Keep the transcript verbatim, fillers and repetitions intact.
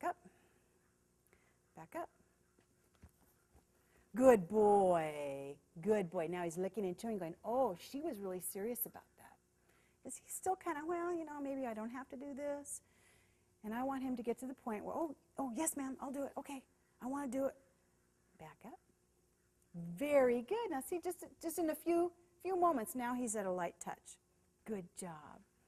up. Back up. Good boy. Good boy. Now he's licking and chewing, going, oh, she was really serious about that. Is he still kind of, well, you know, maybe I don't have to do this. And I want him to get to the point where, oh, oh, yes, ma'am, I'll do it. Okay, I want to do it. Back up. Very good. Now see, just, just in a few, few moments, now he's at a light touch. Good job.